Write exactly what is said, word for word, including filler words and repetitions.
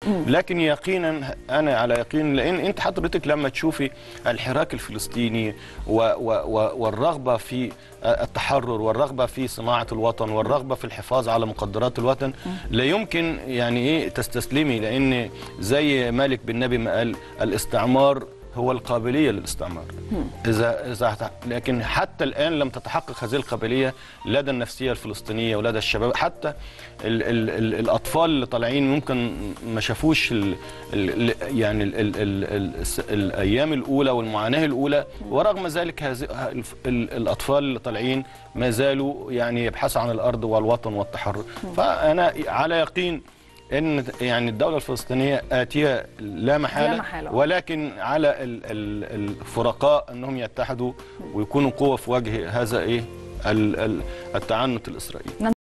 لكن يقينا انا على يقين، لان انت حضرتك لما تشوفي الحراك الفلسطيني و و و والرغبه في التحرر والرغبه في صناعه الوطن والرغبه في الحفاظ على مقدرات الوطن، لا يمكن يعني ايه تستسلمي، لان زي مالك بن نبي ما قال الاستعمار هو القابليه للاستعمار. اذا اذا لكن حتى الان لم تتحقق هذه القابليه لدى النفسيه الفلسطينيه ولدى الشباب. حتى ال ال ال الاطفال اللي طالعين ممكن ما شافوش ال ال يعني ال ال ال ال الايام الاولى والمعاناه الاولى، ورغم ذلك هذه الاطفال اللي طالعين ما زالوا يعني يبحثوا عن الارض والوطن والتحرر. فانا على يقين ان يعني الدوله الفلسطينيه اتيه لا محاله, لا محالة. ولكن على الفرقاء انهم يتحدوا ويكونوا قوه في وجه هذا ايه التعنت الاسرائيلي.